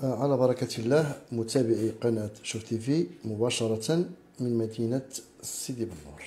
على بركة الله متابعي قناة شوف تيفي مباشرة من مدينة سيدي بنور.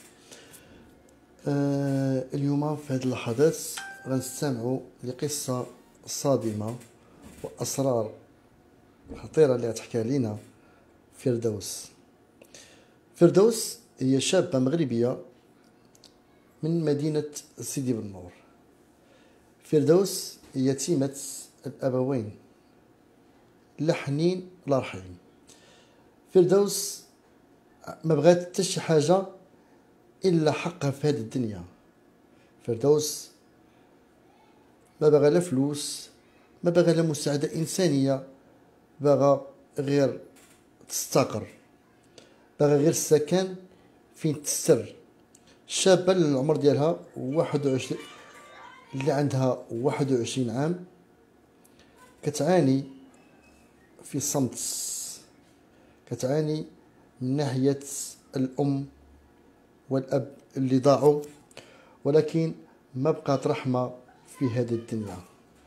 اليوم في هذه اللحظات غنستمعوا لقصة صادمة وأسرار خطيرة اللي غتحكيها لينا فردوس. فردوس هي شابة مغربية من مدينة سيدي بنور. فردوس يتيمة الأبوين لا حنين لا رحيم. فردوس ما بغات حتى شي حاجه الا حقها في هذه الدنيا. فردوس ما بغى لا فلوس، ما بغى لا مساعده انسانيه، بغى غير تستقر، بغى غير السكن فين تستر. شابه العمر ديالها 21، اللي عندها 21 عام، كتعاني في صمت، كتعاني من ناحية الأم والأب اللي ضاعوا، ولكن ما بقات رحمة في هذه الدنيا،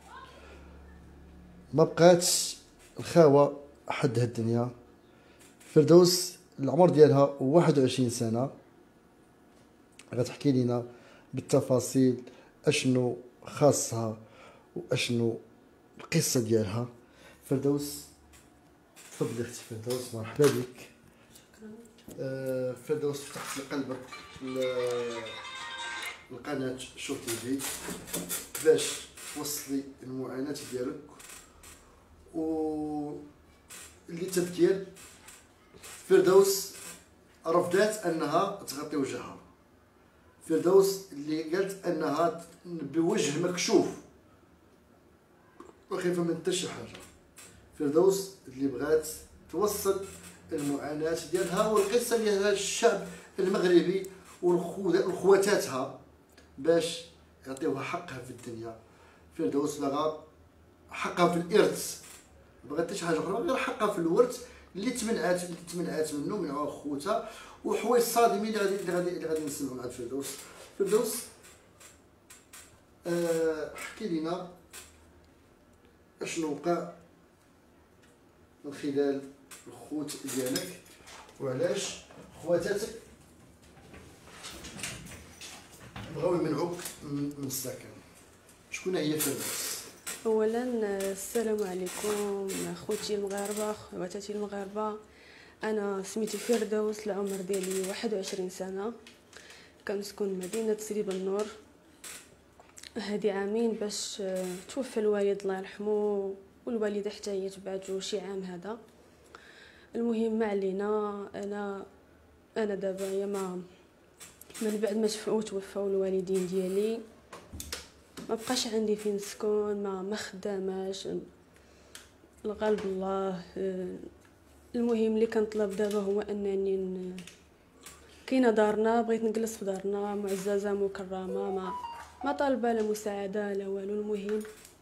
ما بقاتش الخاوة حد هاد الدنيا. فردوس العمر ديالها 21 سنة، غتحكي لنا بالتفاصيل اشنو خاصها واشنو القصة ديالها. فردوس تفضلي اختي فردوس، مرحبا بك. فردوس فتحت قلبك القناة شوف تيفي باش توصلي المعاناة ديالك، و اللي تبكير فردوس رفضات انها تغطي وجهها. فردوس اللي قالت انها بوجه مكشوف وخايفة من حتى شي حاجة. فردوس اللي بغات توصل المعاناة ديالها والقصة ديال هذا الشعب المغربي والخواتاتها باش يعطيوها حقها في الدنيا. فردوس بغا حقها في الإرث، بغات حتى شي حاجة أخرى غير حقها في الورث اللي تمنعات منه من خوتها، وحوايج صادمين اللي غادي نسمعوا مع فردوس. فردوس حكي لينا اشنو وقع من خلال الخوت ديالك وعلاش خواتاتك بغاو يمنعوك من السكن. شكون هي فردوس؟ اولا السلام عليكم خوتي المغاربه، خواتاتي المغاربه. انا سميتي فردوس، العمر ديالي 21 سنه، كنسكن مدينه سيدي بنور. هادي عامين باش توفى الوالد الله يرحمه، والوالده حتى هي تبعته شي عام هذا. المهم ما علينا. انا دابا يا ما من بعد ما توفاو الوالدين ديالي ما بقاش عندي فين نسكن، ما خداماش، الغالب الله. المهم اللي كنطلب دابا هو انني كاينه دارنا، بغيت نجلس في دارنا معززه مكرمه، ما طالبه لا مساعده لا والو. المهم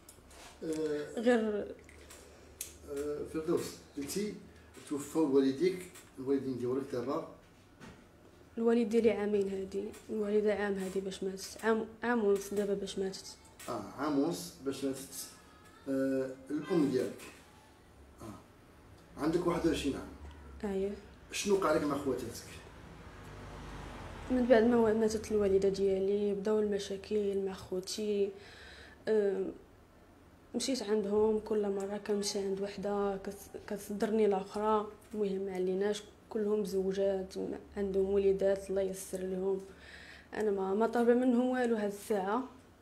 غير فردوس قلتي توفاو الوالدين ديالك دابا. الوالد ديالي عامين هادي، الوالده عام هادي باش ماتت، عام ونص دابا باش ماتت. عام ونص باش ماتت. الام ديالك عندك 21 عام. اييه. شنو وقع لك مع خواتاتك؟ من بعد ما ماتت الوالده ديالي بداو المشاكل مع خوتي. مشيت عندهم، كل مره كنمشي عند وحده كتصدرني الاخرى. المهم ما عليناش، كلهم زوجات عندهم وليدات الله ييسر لهم. انا ما طالبه منهم والو هاد الساعه،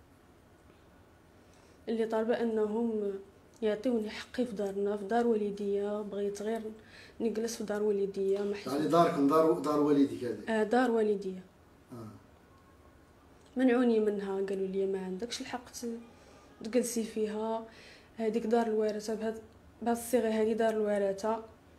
اللي طالبه انهم يعطيوني حقي في دارنا، في دار والديا. بغيت غير نجلس في دار والديا. يعني داركم دار والديك هذه؟ دار والديا. منعوني منها، قالوا لي ما عندكش الحق تجلسي فيها، هذيك دار الورثه، بهاد الصيغه هذه دار الورثه،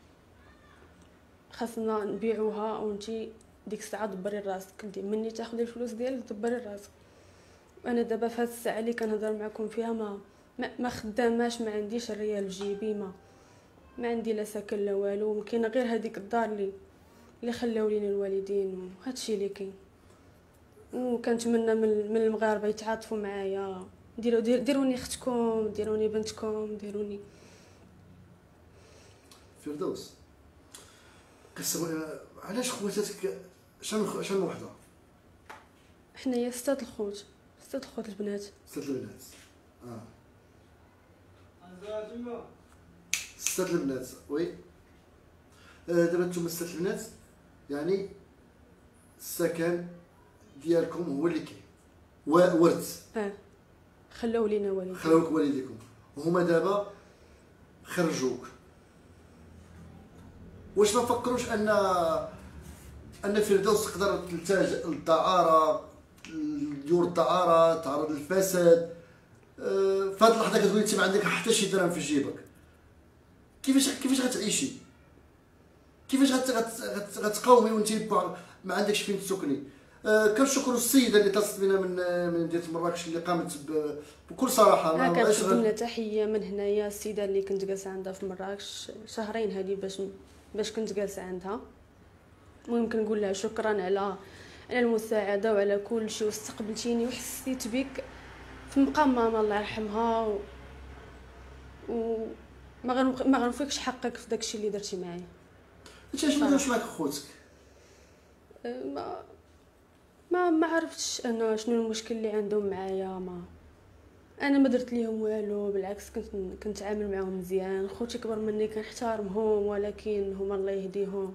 خاصنا نبيعوها وانتي ديك الساعه دبري راسك، مني تاخذي الفلوس ديالك دبري راسك. انا دابا في هاد الساعه اللي كنهضر معكم فيها ما خداماش، ما عنديش الريال في جيبي، ما عندي لا سكن لا والو. كاينه غير هذيك الدار اللي خلاو لينا الوالدين، وهادشي اللي كاين. وكنتمنى من المغاربه يتعاطفوا معايا، ديروني اختكم، ديروني بنتكم، ديروني فردوس، قسم علاش خواتاتك شحال من وحده؟ حنايا 6 الخوت، 6 الخوت البنات. 6 البنات. 6 البنات وي. دابا نتوما 6 البنات، يعني السكن ديالكم هو اللي كاين ورث. خلاو لينا والديكم. خلاوك والديكم، هما دابا خرجوك. واش ما فكروش ان فردوس تقدر تلتاج للدعاره، ديور الدعاره، تعرض للفساد؟ في هذه اللحظه كتقولي انت ما عندك حتى شي درهم في جيبك، كيفاش غتعيشي؟ كيفاش غتقاومي وانت ما عندكش فين تسكني؟ كنشكروا السيده اللي اتصلت بنا من مدينه مراكش، اللي قامت بكل صراحه. ما كنقدم لها تحيه من هنايا، السيده اللي كنت جالسه عندها في مراكش شهرين هذه باش كنت جالسه عندها. المهم كنقول لها شكرا على المساعده وعلى كل شيء، واستقبلتيني وحسيت بك في مقام ماما الله يرحمها، و ما غنفيكش حقك في داكشي اللي درتي معايا. انت اش ما داروش معاك خوتك؟ ما عرفتش انا شنو المشكل اللي عندهم معايا. انا ما درت ليهم والو، بالعكس كنت عامل معاهم مزيان. خوتي كبر مني كنحترمهم، ولكن هما الله يهديهم.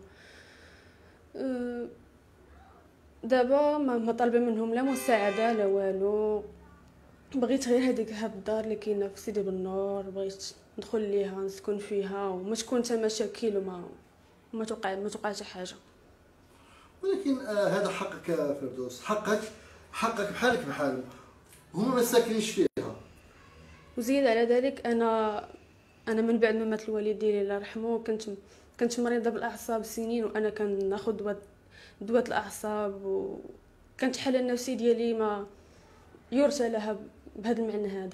دابا ما طالبه منهم لا مساعده لا والو. بغيت غير هذيك الدار اللي كاينه في سيدي بالنور، بغيت ندخل ليها نسكن فيها وما تكون حتى مشاكل وما توقع حتى حاجه. ولكن هذا حقك يا فردوس، حقك بحالك بحالهم، هما ما ساكنينش فيها. وزيد على ذلك انا من بعد ما مات الوالد ديالي الله يرحمه كنت مريضه بالاعصاب سنين، وانا كناخذ دواء الاعصاب، وكانت الحاله النفسيه ديالي ما يرثى لها بهذا المعنى هذا.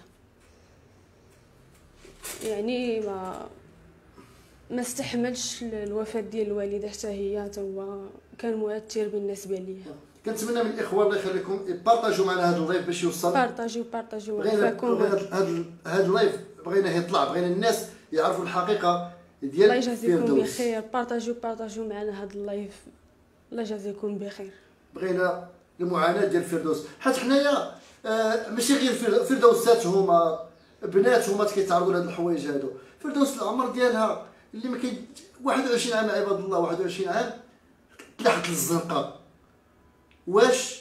يعني ما استحملش الوفاه ديال الوالده حتى هي هو كان مؤثر بالنسبه لي. كنتمنى من الاخوان الله يخليكم يبارطاجيو معنا هذا اللايف باش يوصل. بارطاجيو هذا اللايف بغيناه يطلع، بغينا الناس يعرفوا الحقيقه ديال الله يجازيكم بخير. بارطاجيو معنا هذا اللايف، الله يجازيكم بخير. بغينا المعاناه ديال فردوس، حيت حنايا ماشي غير فردوسات هما بنات هما كيتعرضوا لهاد الحوايج هادو. فردوس العمر ديالها اللي ما كاين 21 عام عباد الله، 21 عام تلاحت للزنقه. واش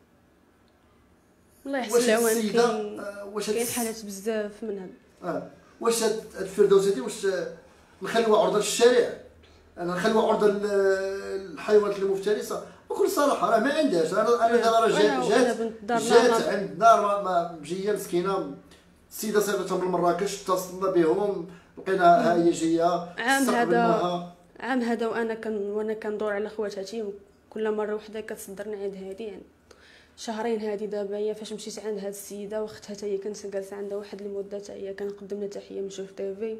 الله يحسن العوان كاين حالات بزاف من هاد. واش هاد الفردوس هادي واش نخليوها عرضه للشارع؟ انا نخليوها عرضه للحيوانات المفترسه؟ بكل صراحه راه ما عندهاش. انا دابا جات عند دار ما مجيه مسكينه، السيده صيفطتهم من مراكش، اتصلنا بهم لقينا هي جايه عام هذا وانا كندور على خواتاتي، كل مره وحده كتصدرني عند هادي. يعني شهرين هادي دابا هي فاش مشيت عند هاد السيده واختها حتى هي كنت جالسه عندها واحد المده، حتى هي كنقدم لها تحيه من شوف تيفي.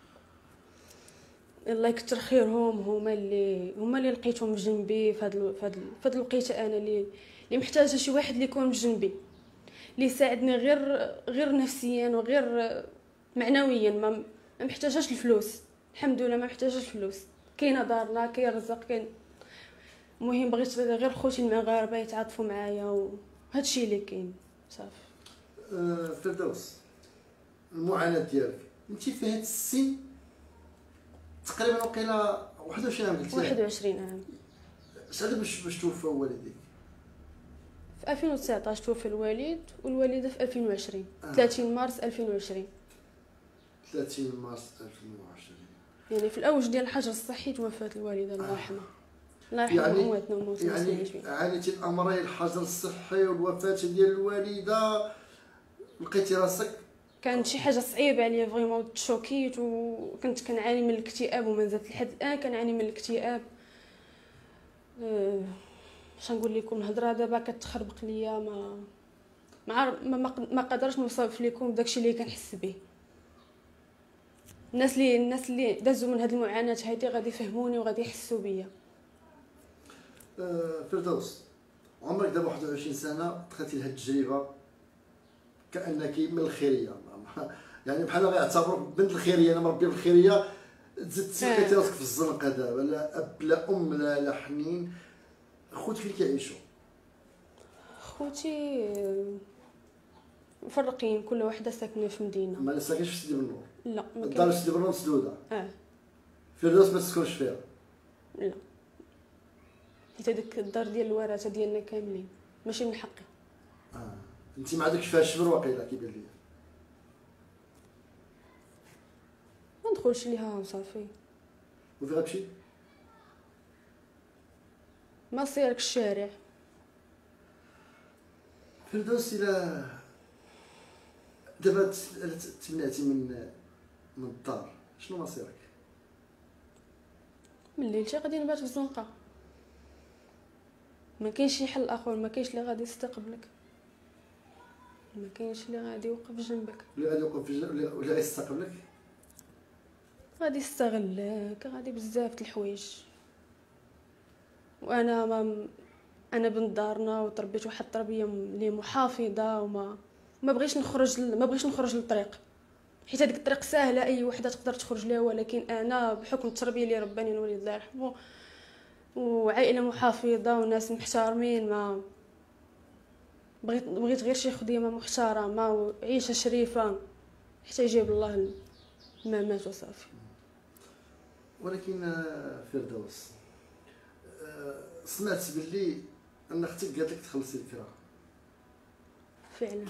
الله يكثر خيرهم، هما اللي لقيتهم جنبي في هاد الوقيته، انا اللي محتاجه شي واحد اللي يكون جنبي، اللي يساعدني غير نفسيا وغير معنويا. ما محتاجاش الفلوس، الحمد لله ما محتاجاش الفلوس، كاينه دارنا، كاين رزق، كاين. المهم بغيت غير خوتي المغاربه يتعاطفوا معايا، وهذا الشيء اللي كاين صافي. فردوس، المعاناه ديالك انت في هذا السن تقريبا وقيله 21 عام قلتي؟ 21 عام. شحال باش توفى والديك؟ في 2019 توفى الوالد، والوالده في 2020 30 مارس 2020. 30 مارس 2020 يعني في الاوج ديال الحجر الصحي توفات الوالده الله يرحمها. الله يرحم امواتنا وموتى المسلمين. عانيتي الامرين، الحجر الصحي والوفاه ديال الوالده، لقيتي راسك كانت شي حاجه صعيبه عليا فريمون، تشوكيت وكنت كنعاني من الاكتئاب، ومازال لحد الان كنعاني من الاكتئاب. باش نقول لكم الهضره دابا كتخربق ليا، ما قدرش نوصف لكم داكشي اللي كنحس به. الناس اللي دازوا من هذه المعاناه هذه غادي يفهموني وغادي يحسوا بيا. فردوس، عمرك دابا 21 سنه، دخلتي لهاد التجربه كانك من الخيريه، يعني بحال غيعتبروا بنت الخيريه، انا مربيه بالخيريه، تزيد تلقيتي راسك في الزنقه دابا، لا اب لا ام لا حنين. خوتك اللي كيعيشوا؟ خوتي مفرقين، كل وحده ساكنه في مدينه. ما ساكنش في سيدي بنور؟ لا ما الدار في كاينش. سيدي بنور مسدوده. فردوس فردوس ما تسكنش فيها؟ لا، حيت هذيك الدار ديال الورثه ديالنا كاملين، ماشي من حقي. انت ما عندكش فيها الشبر واقيلا كيبان ليا. ما ندخلش ليها وصافي. وفين غتمشي؟ ما صيرك الشارع. فردوس الى دابا تمنعتي من الدار، شنو مصيرك؟ من ليلتي غادي نبات في الزنقه، ما كاينش شي حل اخر، ما كاينش اللي غادي يستقبلك، ما كاينش اللي غادي يوقف جنبك. اللي غادي يوقف ولا غادي يستقبلك؟ غادي يستغلك، غادي بزاف د الحوايج. وانا انا بنت دارنا وتربيت واحد التربيه اللي محافظه، ما بغيتش نخرج للطريق، حيت هذيك الطريق سهله اي وحده تقدر تخرج ليها، ولكن انا بحكم التربيه اللي رباني الوالد الله يرحمه وعائله محافظه وناس محترمين، ما بغيت غير شي خديمه محترمه وعيشه شريفه حتى يجيب الله الممات وصافي. ولكن فردوس، سمعت باللي ان اختك قالت لك تخلصي الكرا. فعلا.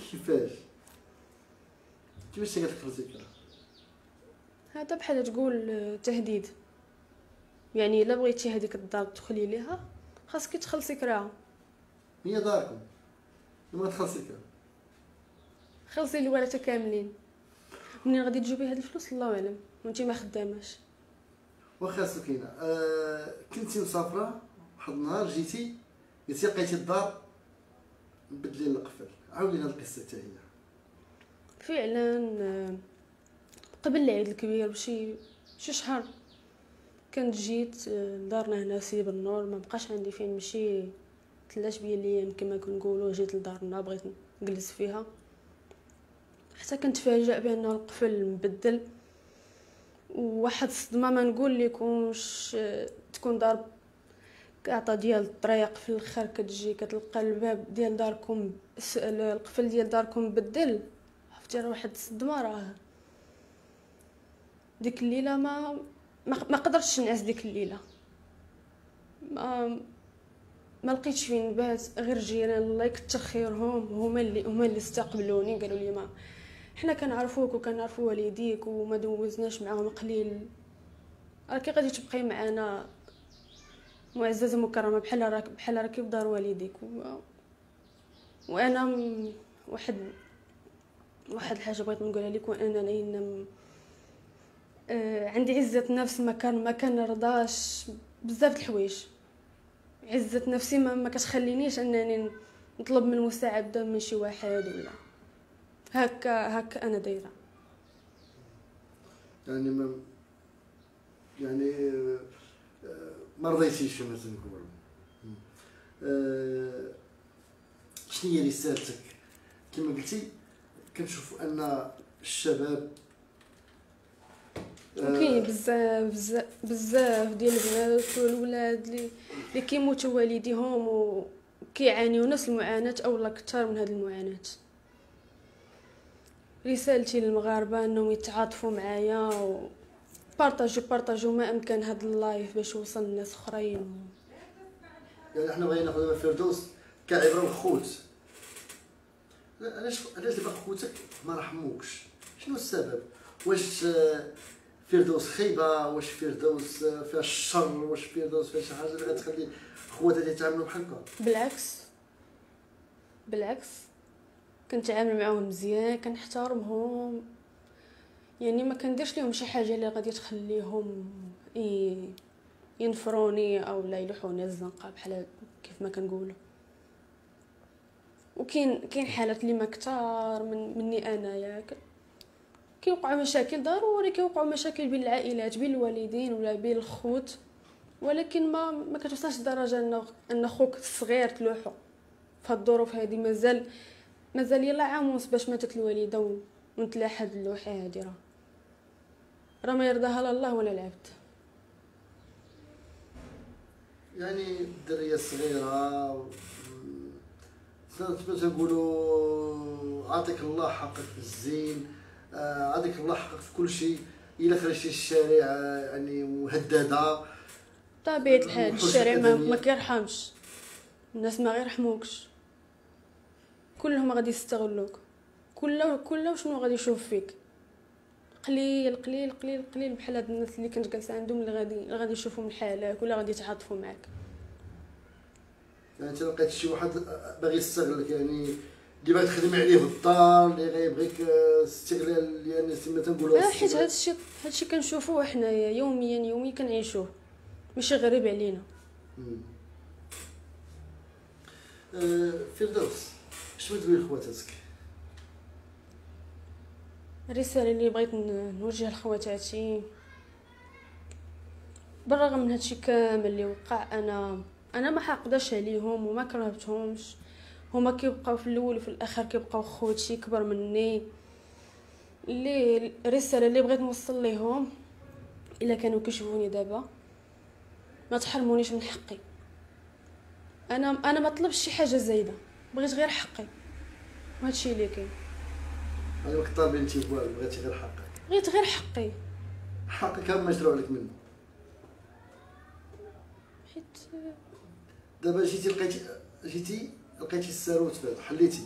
كيفاش قالت لك تخلصي الكرا؟ هذا بحال تقول تهديد، يعني الا بغيتي هذيك الدار تدخلي ليها خاصك تخلصي كراها. هي داركم لما تخلصي الكرا؟ خلصي الورثه كاملين، منين غادي تجيبي هاد الفلوس الله اعلم وانت ما خداماش. واخا سكينه، كنتي مسافره واحد النهار جيتي قلتي لقيتي الدار مبدلين القفل، عاودي لنا القصه حتى هي. فعلا قبل العيد الكبير بشي شهر كنت جيت لدارنا هنا سيدي بالنور، ما بقاش عندي فين نمشي، تلاش بيا الايام كما كنقولوا. جيت لدارنا بغيت نجلس فيها حتى كنتفاجئ بان القفل مبدل، وواحد الصدمه ما نقول لكمش. تكون دار كاعطا ديال الطريق في الاخر كتجي كتلقى الباب ديال داركم القفل ديال داركم مبدل، عرفتي راه واحد الصدمه. راه ديك الليله ما قدرتش نعس. ديك الليله ما لقيتش فين نبات، غير جيران الله يكثر خيرهم هما اللي استقبلوني، قالوا لي ما حنا كنعرفوك وكنعرفوا والديك وما دوزناش معاهم قليل، راكي غادي تبقاي معنا معززه مكرمه بحال راكي في دار والديك. وانا واحد الحاجه بغيت نقولها لكم، انا عندي عزه نفس، ما كنرضاش بزاف د الحوايج. عزه نفسي ما كتخلينيش انني نطلب من المساعده من شي واحد ولا هكا انا دايره. يعني ما رضيتيش كما تنقولوا. شنو هي رسالتك؟ كما قلتي كنشوفوا ان الشباب وكاين بزاف ديال البنات والولاد اللي كيموتوا والديهم وكيعانيوا نفس المعاناه او لا اكثر من هذه المعاناه. رسالتي للمغاربه انهم يتعاطفوا معايا بارطاجيو ما امكن هذا اللايف باش يوصل لناس اخرين. يعني احنا بغينا ناخذ فردوس كعبره الخوت. علاش دابا خوتك ما رحموكش؟ شنو السبب؟ واش فردوس خايبه؟ واش فردوس فيها الشر؟ واش فردوس فيها شي حاجه اللي غتخلي خواتها يتعاملوا بحال هكا؟ بالعكس كنتعامل معاهم مزيان، كنحترمهم، يعني ما كنديرش لهم شي حاجه اللي غادي تخليهم ينفروني او لا يلوحوني الزنقه بحال كيف ما كنقولوا. وكاين حالات اللي ما كثار مني انايا كيوقعوا مشاكل ضروري، كيوقعوا مشاكل بين العائلات بين الوالدين ولا بين الخوت، ولكن ما كتوصلش لدرجه ان خوك الصغير تلوحو. في هاد الظروف هذه مازال يلا عام ونص باش ماتت الوالده ونتلاحظ اللوحه هذه. راه راه ما يرضاها لا الله ولا العبد. يعني الدريه الصغيره تنقولوا عطيك الله حقك في الزين، عطيك الله حقك في كل شيء. الا خرجتي الشارع يعني مهدده. طبيعة الحال الوحوش الشارع ما الأدمية. كيرحمش، الناس ما غيرحموكش، كلهم غادي يستغلوك، كله شنو غادي يشوف فيك. قليل قليل قليل قليل بحال هاد الناس اللي كنت جالسه عندهم اللي غادي يشوفوا من حالك ولا غادي يتعاطفوا معاك. يعني انت لقيت شي واحد باغي يستغلك، يعني اللي باغي تخدمي عليه في الدار، اللي غيبغيك استغلال، يعني كما تنقولوا حيت هادشي كنشوفوه حنايا يوميا كنعيشوه، ماشي غريب علينا. فردوس، شنو تقولي لخواتاتك؟ الرساله اللي بغيت نوجه لخواتاتي، بالرغم من هادشي كامل اللي وقع، انا ما حاقداش عليهم وما كرهتهمش. هما كيبقاو في الاول وفي الاخر كيبقاو خوتي كبر مني. اللي الرساله اللي بغيت نوصل ليهم، الا كانوا كيشوفوني دابا، ما تحرمونيش من حقي. انا ما طلبش شي حاجه زايده، بغيت غير حقي، وهادشي اللي كاين. انا ما كطالبي انت والو، بغيتي غير حقك. بغيت غير حقي، حقك هم مشروع لك منه. حيت دابا جيتي لقيتي الساروت بعد حليتي.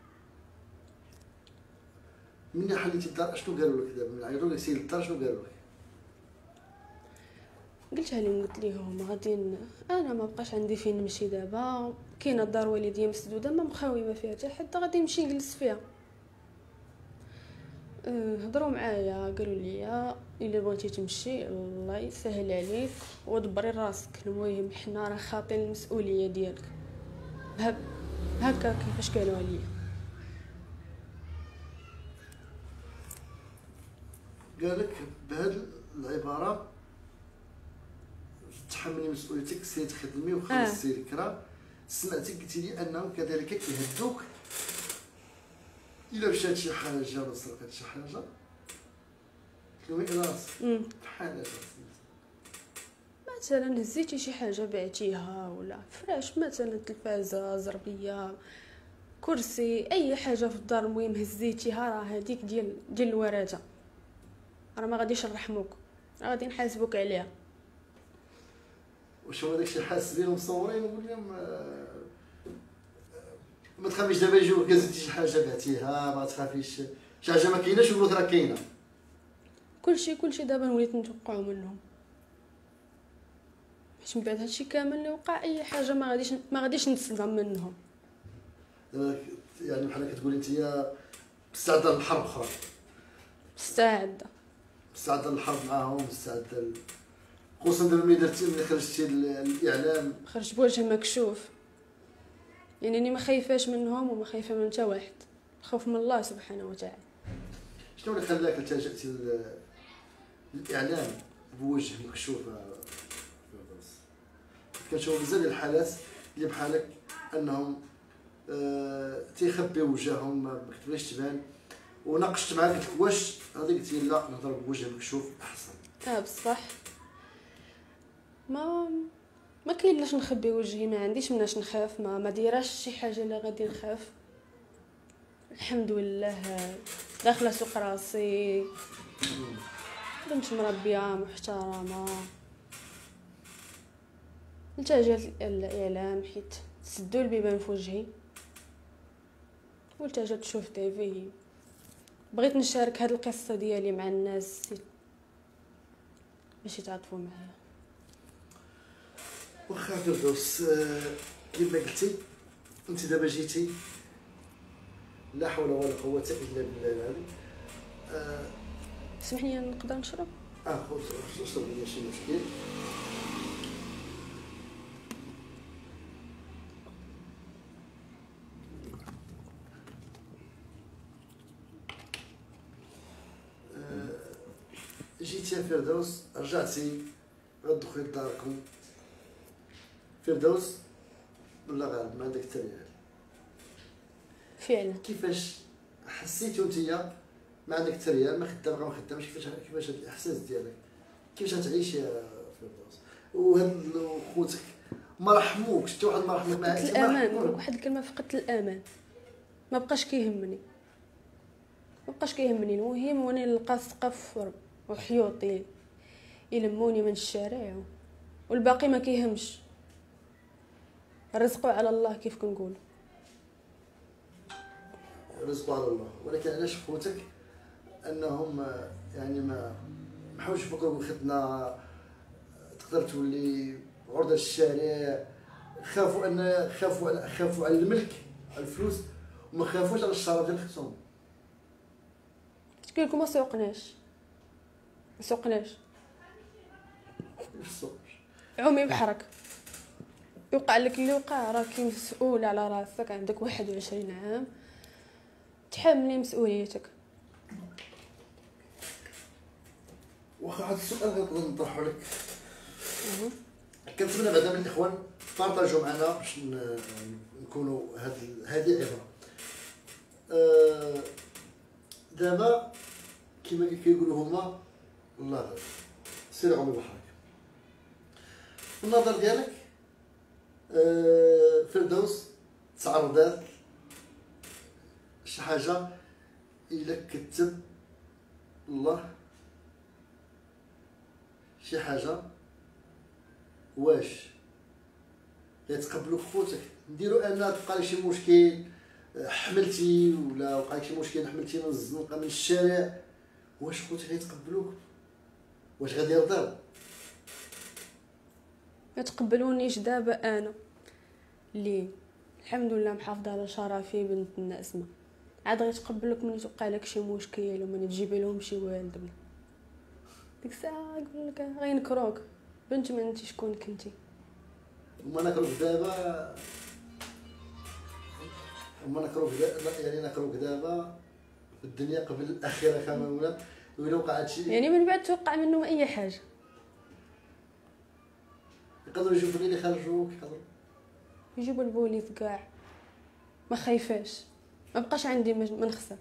مني حليتي الدار اشنو قالوا لك؟ دابا من عيطوا لك سير للدار شنو قالوا لك؟ قلتها لهم، قلت لهم غادي انا ما بقاش عندي فين نمشي دابا، كاينه الدار والديا مسدوده ما مخاويمه فيها حتى حد، غادي نمشي نجلس فيها. هضروا معايا قالوا لي الا بغيتي تمشي الله يسهل عليك ودبري راسك، المهم حنا راه خاطين المسؤوليه ديالك. هكا كيفاش قالوا لي. قالك بهاد العباره تحملي مسؤوليتك، سير تخدمي وخلصي الكرا. سمعتك قلتي لي انهم كذلك كيهدوك الا مشات شي حاجه ولا سرقت شي حاجه، تلومي على راسك. بحال مثلا هزيتي شي حاجه بعتيها، ولا فراش مثلا، تلفازه، زربيه، كرسي، اي حاجه في الدار، المهم هزيتيها، راه هذيك ديال الورثه، راه ما غاديش نرحموك، راه غادي نحاسبوك عليها. واش هو داكشي حاس بيه مصورين؟ نقول لهم ما تخافيش، دابا يجيوك زدتي شي حاجه بعتيها، ما تخافيش شي حاجه ما كايناش يقولوا لك راه كاينه. كلشي دابا وليت نتوقعو منهم، حيت من بعد هادشي كامل اللي وقع، اي حاجه ما غاديش نتصدم منهم. يعني بحال كتقولي انت مستعده للحرب اخرى. مستعده للحرب معاهم، مستعده خصوصا دابا ملي خرجتي الاعلام، خرج بوجه مكشوف. يعني اني ما خايفاش منهم وما خايفه من حتى واحد، خوف من الله سبحانه وتعالى. شنو اللي خلاك التجأتي للاعلام بوجه مكشوف؟ كنشوف بزاف ديال الحالات اللي بحالك انهم تيخبيو وجههم، ما كتبغيش تبان، وناقشت معاك قلت لك واش غادي، قلتي لا نهضر بوجه مكشوف احسن. بصح ما كاين لاش نخبي وجهي، ما عنديش مناش نخاف، ما ديراش شي حاجه اللي غادي نخاف. الحمد لله داخله سوق راسي، بنت مربيه محترمه، التجأت الاعلام حيت سدوا البيبان في وجهي، والتجأت تشوف تيفي. بغيت نشارك هاد القصه ديالي مع الناس باش يتعاطفوا معايا. واخا فردوس، كيما قلتي انت دابا جيتي، لا حول ولا قوه الا بالله العلي. سمحني نقدر نشرب؟ خويا اشرب، ماشي مشكل. جيتي يا فردوس، رجعتي غتدخلي لداركم. فردوس ولا غالب ما عندك التريال، فعلا كيفاش حسيتو نتيا ما عندك حتى ريال، ما خدام ما خدامش، كيفاش هاد الاحساس ديالك، كيفاش غتعيش يا فردوس؟ وهاد خوتك ما رحموكش حتى واحد، ما رحموك فقدت الامان. نقول لك واحد الكلمه، فقدت الامان، ما بقاش كيهمني، ما بقاش كيهمني. المهم هو اني نلقى سقف وحيوطي يلموني من الشارع، والباقي ما كيهمش، الرزق على الله كيف كنقول. الرزق على الله. ولكن علاش خوتك انهم يعني ما حاولوش يفكروا بخدمه تقدر تولي عرضه الشارع؟ خافوا على الملك، على الفلوس، وما خافوش على الشرف ديال اختهم. تقول لكم ما سوقناش، ما سوقناش، في السوق عمي بحرك يوقع لك اللي وقع، راكي مسؤول على راسك، عندك 21 عام، تحملي مسؤوليتك. واخا هذا السؤال غنقدر نطرحو لك. كنتمنى بعدا من الاخوان بارطاجيو معنا باش نكونوا هذه عبره. دابا كما كيقولوا هما الله غالب، سير عمي بحرك. في النظر ديالك فردوس تعرضات شي حاجه الا كتب الله شي حاجه، واش يتقبلوا خوتك؟ نديرو ان تبقى لك شي مشكل حملتي، ولا وقع لك شي مشكل حملتي من الزنقه من الشارع، واش خوتك يتقبلوك؟ واش غادي يرضاو؟ ما تقبلونيش دابا انا اللي الحمد لله محافظه على شرفي، بنت الناس، ما عاد غيتقبلوك من توقع لك شي مشكل ومن تجيب لهم شي والد. ديك الساعه يقول لك غينكروك، بنت ما انت شكون كنتي. وما نكروك دابا، يعني نكروك دابا في الدنيا قبل الاخره كما ولا ولا وقع هادشي، يعني من بعد توقع منهم اي حاجه. يقدروا يجيبوا اللي يخرجوك، يجيبوا البوليس كاع، ما خايفاش، ما بقاش عندي ما نخسر.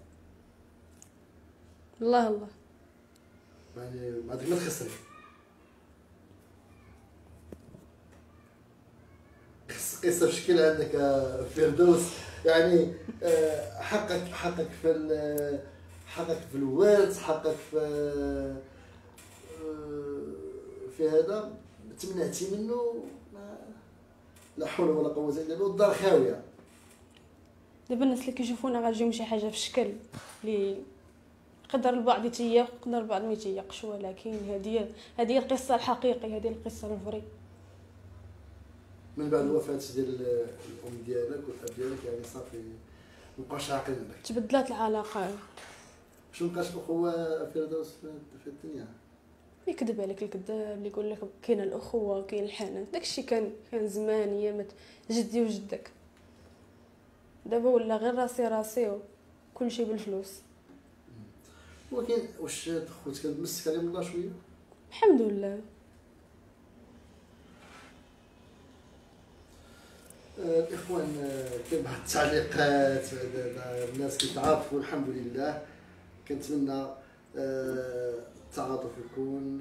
الله الله، يعني ما عندك ما تخسري. قصه بشكل عندك فردوس، يعني حقك في الوارث، حقك في هذا تمنعتي منه، لا حول ولا قوه الا بالله، والدار خاويه. دابا الناس اللي كيشوفونا غتجيهم شي حاجه في الشكل اللي قدر البعض يتيق وقدر البعض ما يتيقش، ولكن هذه القصه الحقيقيه، هذه القصه الفري. من بعد الوفاه ديال الام ديالك والاب ديالك يعني صافي مابقاش عاقل لك، تبدلات العلاقه، باش مابقاش الاخوه فردوس في الدنيا. يكذب عليك الكذاب اللي يقول لك كاينه الاخوه وكاين الحنان، داكشي كان زمان ايام جدي وجدك. دابا ولا غير راسي كلشي بالفلوس. ولكن واش خوتك مسك عليهم الله شويه؟ الحمد لله. الاخوان كاين بعض التعليقات، الناس كيتعاطفوا الحمد لله. كنتمنى التعاطف يكون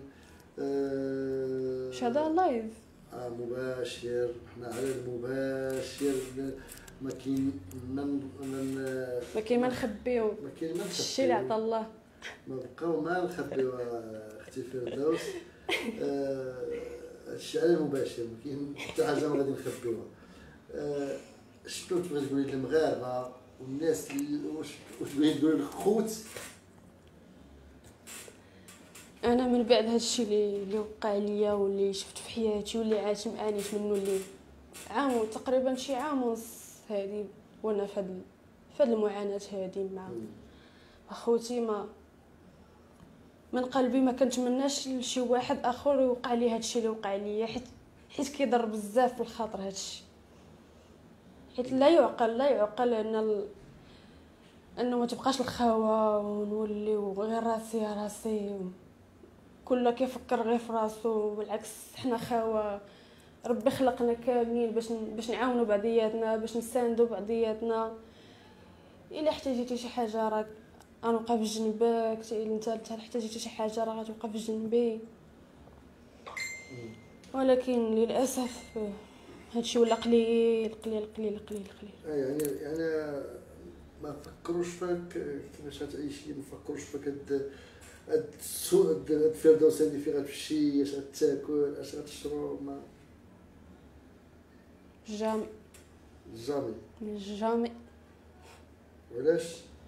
واش هذا لايف مباشر، حنا على المباشر، ما كاين ما نخبيو الشيء اللي عطا الله، ما بقاو ما نخبيو اختي فردوس. هادشي على المباشر، ما كاين حتى حاجه ما غادي نخبيوها. شنو تبغي تقولي للمغاربه والناس واش بغيتي تقولي للخوت؟ انا من بعد هادشي اللي وقع ليا واللي شفت في حياتي واللي عاش معانيش منه، اللي عام تقريبا شي عام ونص هادي وانا في هاد المعاناه هادي مع اخوتي، ما من قلبي ما كنتمناش لشي واحد اخر يوقع ليه هادشي اللي وقع ليا، حيت كيضر بزاف في الخاطر هادشي، حيت لا يعقل انه ما تبقاش الخاوه ونوليو غير راسي كله كيفكر غير في راسو. بالعكس حنا خاوه، ربي خلقنا كاملين باش نعاونوا بعضياتنا، باش نساندوا بعضياتنا. الا احتاجيتي شي حاجه غنوقف جنبك انت حتى احتاجتي شي حاجه راه غتوقف جنبي. ولكن للاسف هادشي ولا قليل قليل قليل قليل قليل. يعني ما فكروش فيك كيفاش غتعيشي، ما فكروش فيك هاد السوق هاد الفردوس اللي فين غتمشي، اش غتاكل اش غتشرب. ما جامي جامي. جامي. وعلاش؟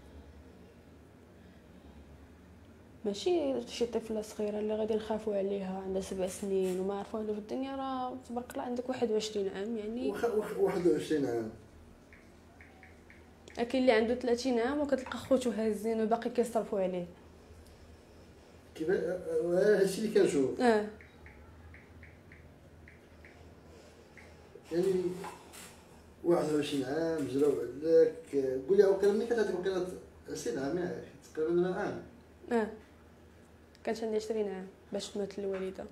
ماشي شي طفله صغيره اللي غادي نخافوا عليها عندها 7 سنين وما عارفه والو في الدنيا، راه تبارك الله عندك 21 عام يعني. 21 عام. كاين اللي عنده 30 عام وكتلقى خوتو هازين وباقي كيصرفوا عليه. كيف هادشي اللي كنشوف. يعني 21 عام جراو عليك. قول لي وقيلا ملي كانت هذيك وقيلا 20 عام ياك تقريبا عام. كانت عندي 20 عام باش مات الوالده.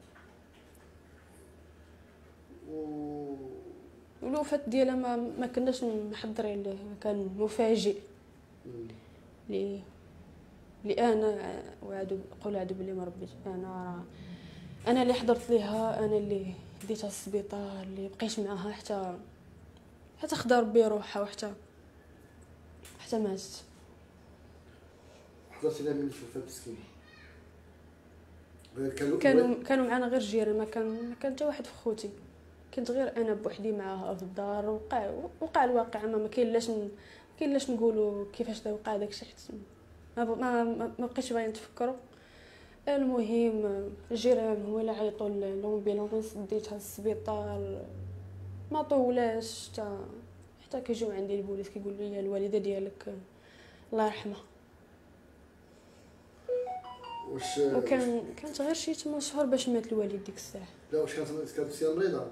والوفاه ديالها ما كناش محضرين ليه، كان مفاجئ. لي انا وعدو قول عدو بلي ما ربيت انا اللي حضرت ليها، انا اللي ديتها للسبيطار، اللي بقيت معاها حتى خدا ربي روحها وحتى ماتت. حضرتي لها ملي توفات مسكينه؟ كانوا معنا غير جيران، ما كان حتى واحد في خوتي، كنت غير انا بوحدي معاها في الدار. وقع الواقع، ما كاين لاش نقولوا كيفاش دا وقع داكشي، حيت ما بقيتش باغي نتفكروا. المهم الجيران هو اللي عيطوا للامبيلونس، ديتها للسبيطار، ما طولاش حتى كيجيو عندي البوليس كيقول لي الوالده ديالك الله يرحمها. كانت غير شي 8 شهور باش مات الوالد ديك الساعه. لا واش كانت سي مريضه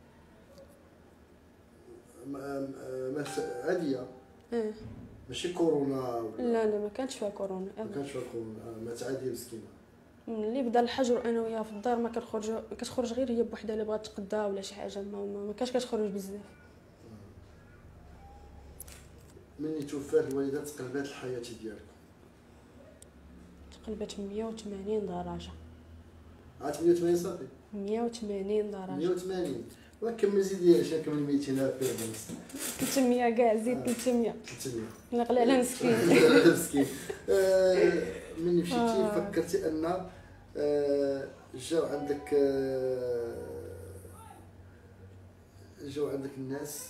عاديه؟ ماشي كورونا ولا لا ما كانتش فيها كورونا. مات عاديه مسكينه. ملي بدا الحجر انا وياها في الدار ما كتخرج غير هي بوحدها اللي بغات تقدا ولا شي حاجه، ما كانش كتخرج بزاف. مني توفات الوالده تقلبات الحياه ديالك؟ تقلبت 180 درجه. 180 صافي؟ 180 درجه. 180. وكمل زيد شي كمل 200 الف 300 كاع زيد 300 نقل على مسكين. مسكين. مني مشيتي فكرتي ان جاو عندك الناس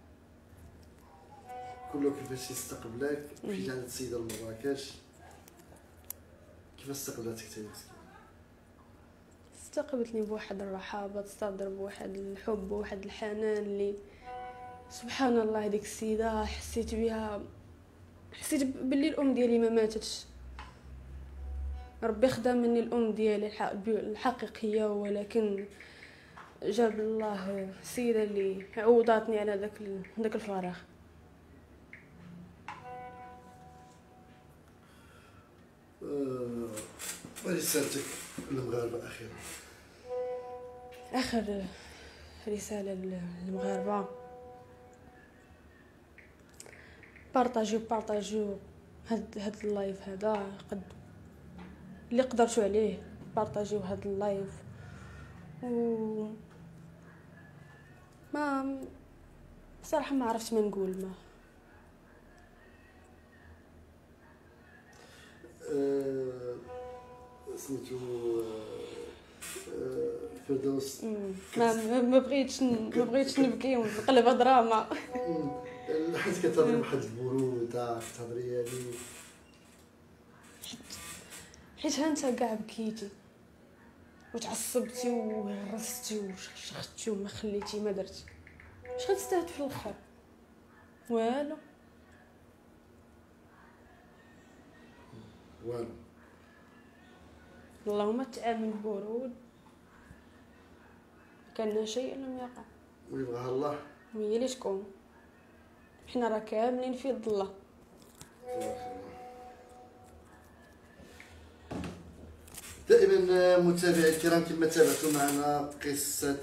كله كيفاش يستقبلك؟ مشيتي عند السيده المراكش، كيفاش استقبلتك انت مسكين؟ استقبلتني بواحد الرحابه، تصدر بواحد الحب وواحد الحنان اللي سبحان الله. هذيك السيده حسيت باللي الام ديالي ما ماتتش. ربي خدا مني الام ديالي الحقيقيه، ولكن جاب الله السيده اللي عوضاتني على داك الفراغ. رسالتك للمغاربه اخيرا؟ اخر رساله للمغاربه، بارطاجيو هاد اللايف هذا، قد اللي قدرتوا عليه بارطاجيو هاد اللايف. و ما بصراحه ما عرفت ما نقول. ما سميتو فردوس. ما بغيتش نبكي ونقلب دراما. حيت كتهضري بواحد البروده كتهضري يعني حيت انت كاع بكيتي وتعصبتي وهرستي وشختي وما خليتي ما درتي. اش غتستافد في الاخر؟ والو. اللهم تعامل برود، كان شيء لم يقع ويبغاها الله وهي اللي تكون. حنا راه كاملين في يد الله. دائما متابعي الكرام، كما تابعتوا معنا قصة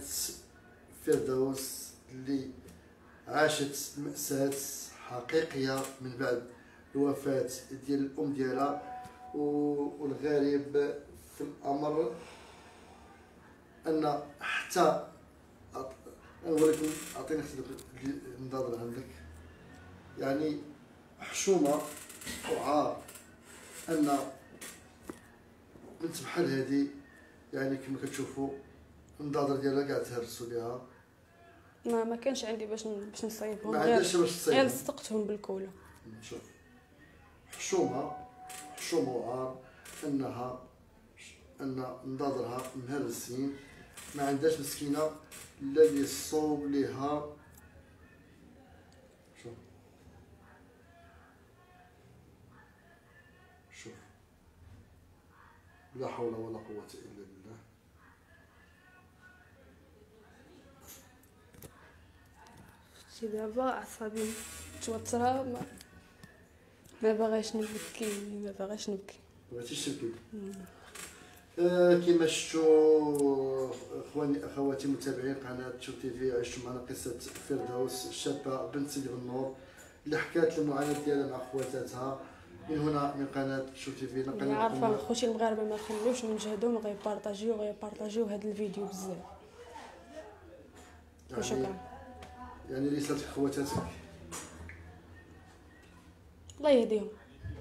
فردوس اللي عاشت مأساة حقيقية من بعد الوفاة ديال الأم ديالها. والغريب في الأمر أن حتى ولكن أعطيني النظر عندك، يعني حشومة وعار أن بنت بحال هادي، يعني كما كتشوفوا النظر ديالها كاع تهرسوا ليها. ما كانش عندي باش نصايبهم، ما عندهاش باش تصايبهم، غير صدقتهم بالكوله. شوف حشومه وعار ان نظرها مهرسين، ما عندهاش مسكينه لا اللي يصوب ليها. شوف لا حول ولا قوة إلا بالله. شي دابا أعصابي متوترة، ما باغاش نبكي. بغيتيش تبكي؟ كما شفتوا اخواتي متابعين قناه شوف تي في، عشتوا معنا قصه فردوس الشابه بنت سيدي بنور اللي حكات المعاناه ديالها مع خواتاتها. من هنا من قناه شوف تي في نقل عارفه خوتي المغاربه ما خلوش من جهدهم، غيبارطاجيو هذا الفيديو بزاف. وشكرا. يعني رسالتك خواتاتك الله يهديهم.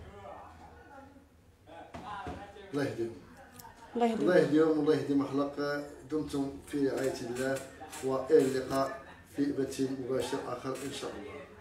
الله يهديهم والله يهدي ما خلق. دمتم في رعاية الله، وإلى اللقاء في بث مباشر آخر إن شاء الله.